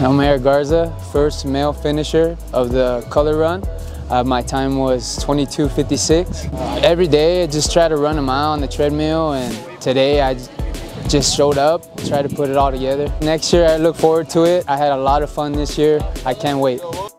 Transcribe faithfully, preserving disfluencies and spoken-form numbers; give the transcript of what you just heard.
I'm Garza, first male finisher of the color run. Uh, my time was twenty-two fifty-six. Every day I just try to run a mile on the treadmill, and today I just showed up, tried to put it all together. Next year I look forward to it. I had a lot of fun this year. I can't wait.